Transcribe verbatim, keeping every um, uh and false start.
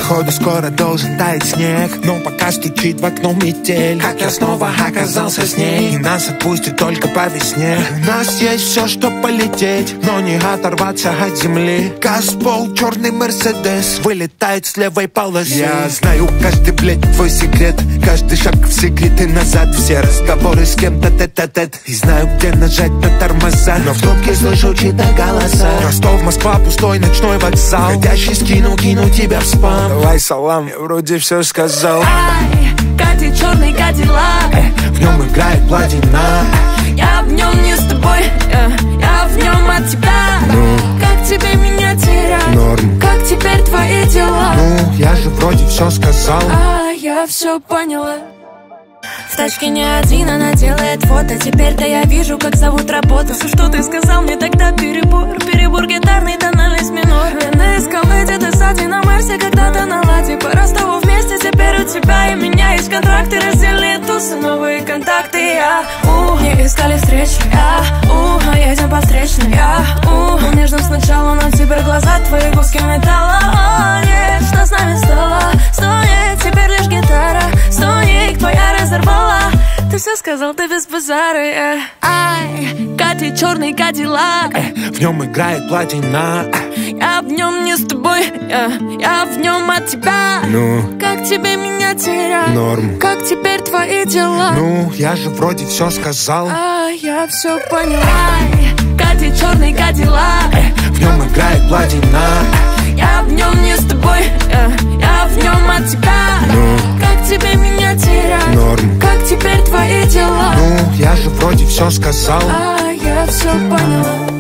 Походу скоро должен таять снег, но пока стучит в окно метель. Как я снова оказался с ней, и нас отпустит только по весне. У нас есть все, что полететь, но не оторваться от земли. Газпол, черный Мерседес, вылетает с левой полосы. Я знаю каждый, блядь, твой секрет, каждый шаг в секрет и назад. Все разговоры с кем-то тет-а-тет, и знаю, где нажать на тормоза, но в трубке слышу чьи-то голоса. Ростов, Москва, пустой ночной вокзал. Ходящий скину, кину тебя в спам. Давай салам, я вроде все сказал. Ай, Катя, черный Кадиллак, э, в нем играет платина. Я в нем не с тобой, я, я в нем от тебя. Ну, как тебе меня терять? Норм. Как теперь твои дела? Ну, я же вроде все сказал. А я все поняла. В тачке не один, она делает фото. Теперь-то я вижу, как зовут работу. Все, что ты сказал мне тогда, перебор. Перебор гитарный, тональность минор. Я на эскалейте, ты сзади на Марсе, когда-то на ладе. По Ростову вместе, теперь у тебя и меня есть контракты. Раздельные тусы, новые контакты. Я, у, не искали встречи. Я, у, но едем по встречной. Я, у, был нежным сначала, но теперь глаза твои куски металла. О, нет, что с нами стало? Стонет, теперь лишь гитара. Стонет, твоя разорвала. Ты все сказал, ты без базара, yeah. Ай, Катя, черный Кадиллак, э, в нем играет платина. я в нем не с тобой, yeah. я в нем от тебя. Ну, как тебе меня терять? Норм. Как теперь твои дела? Ну, я же вроде все сказал. А я все поняла. Ай, Катя, черный Кадиллак, э, в нем играет платина. я в нем не с тобой, yeah. я в нем от тебя. Ну, как тебе меня терять? Норм. Как теперь твои дела? Ну, я же вроде все сказал. А я все поняла.